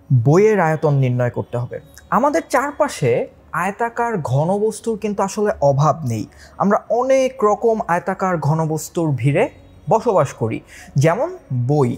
বইয়ের আয়তন নির্ণয় করতে হবে। আমাদের চারপাশে আয়তাকার ঘনবস্তুর কিন্তু আসলে অভাব নেই। আমরা অনেক রকম আয়তাকার ঘনবস্তুর ভিড়ে বসবাস করি। যেমন বই।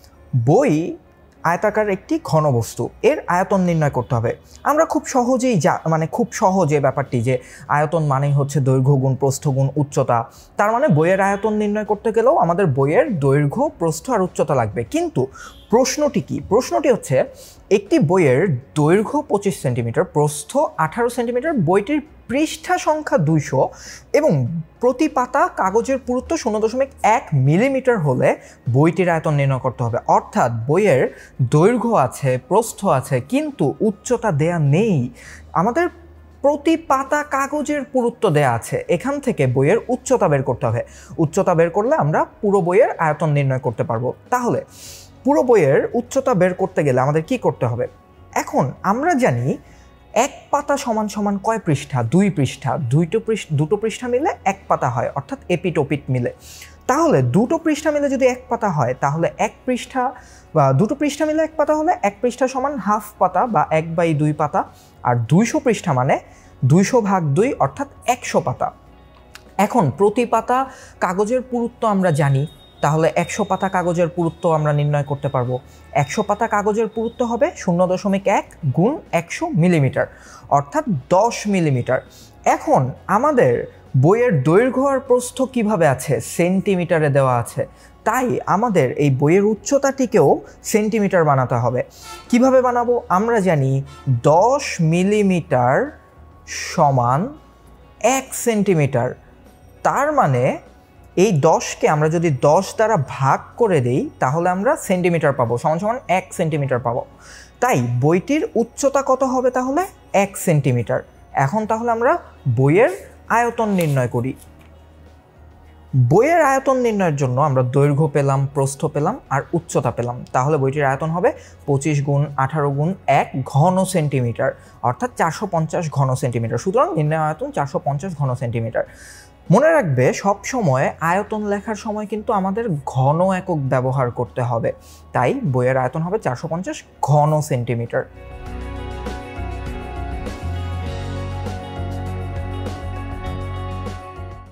বই আয়তাকার একটি ঘনবস্তু, এর আয়তন নির্ণয় করতে হবে। আমরা খুব সহজেই খুব সহজে ব্যাপারটি যে আয়তন মানেই হচ্ছে দৈর্ঘ্য গুণ প্রস্থ গুণ উচ্চতা। তার মানে বইয়ের আয়তন নির্ণয় করতে গেলেও আমাদের বইয়ের দৈর্ঘ্য প্রস্থ আর উচ্চতা লাগবে। কিন্তু প্রশ্নটি কি? প্রশ্নটি হচ্ছে একটি বইয়ের দৈর্ঘ্য 25 সেন্টিমিটার, প্রস্থ 18 সেন্টিমিটার, বইটির পৃষ্ঠা সংখ্যা 200 এবং প্রতি পাতা কাগজের পুরুত্ব 0.1 মিলিমিটার হলে বইটির আয়তন নির্ণয় করতে হবে। অর্থাৎ বইয়ের দৈর্ঘ্য আছে, প্রস্থ আছে, কিন্তু উচ্চতা দেয়া নেই। আমাদের প্রতি পাতা কাগজের পুরুত্ব দেয়া আছে, এখান থেকে বইয়ের উচ্চতা বের করতে হবে। উচ্চতা বের করলে আমরা পুরো বইয়ের আয়তন নির্ণয় করতে পারবো। তাহলে পুরো বইয়ের উচ্চতা বের করতে গেলে আমাদের কি করতে হবে? এখন আমরা জানি এক পাতা সমান সমান কয় পৃষ্ঠা? 2 পৃষ্ঠা। দুটো পৃষ্ঠা মিলে এক পাতা হয়, অর্থাৎ এপিট ওপিট মিলে। তাহলে দুটো পৃষ্ঠা মিলে যদি এক পাতা হয়, তাহলে এক পৃষ্ঠা বা দুটো পৃষ্ঠা মিলে এক পাতা হলে এক পৃষ্ঠা সমান হাফ পাতা বা 1/2 পাতা। আর 200 পৃষ্ঠা মানে 200/2 অর্থাৎ 100 পাতা। এখন প্রতি পাতা কাগজের পুরুত্ব আমরা জানি, তাহলে 100 পাতা কাগজের পুরুত্ব আমরা নির্ণয় করতে পারবো। 100 পাতা কাগজের পুরুত্ব হবে 0.1 গুণ 100 মিলিমিটার, অর্থাৎ 10 মিলিমিটার। এখন আমাদের বইয়ের দৈর্ঘ্য আর প্রস্থ কিভাবে আছে? সেন্টিমিটারে দেওয়া আছে। তাই আমাদের এই বইয়ের উচ্চতাটিকেও সেন্টিমিটার বানাতে হবে। কিভাবে বানাবো? আমরা জানি 10 মিলিমিটার সমান 1 সেন্টিমিটার। তার মানে এই 10কে আমরা যদি 10 দ্বারা ভাগ করে দেই, তাহলে আমরা সেন্টিমিটার পাবো, সমান সমান 1 সেন্টিমিটার পাবো। তাই বইটির উচ্চতা কত হবে? তাহলে 1 সেন্টিমিটার। এখন তাহলে আমরা বইয়ের আয়তন নির্ণয় করি। বইয়ের আয়তন নির্ণয়ের জন্য আমরা দৈর্ঘ্য পেলাম, প্রস্থ পেলাম আর উচ্চতা পেলাম। তাহলে বইটির আয়তন হবে 25 গুণ 18 গুণ 1 ঘন সেন্টিমিটার, অর্থাৎ 450 ঘন সেন্টিমিটার। সুতরাং নির্ণয় আয়তন 450 ঘন সেন্টিমিটার। মনে রাখবে, সব সময় আয়তন লেখার সময় কিন্তু আমাদের ঘন একক ব্যবহার করতে হবে। তাই বইয়ের আয়তন হবে 450 ঘন সেন্টিমিটার।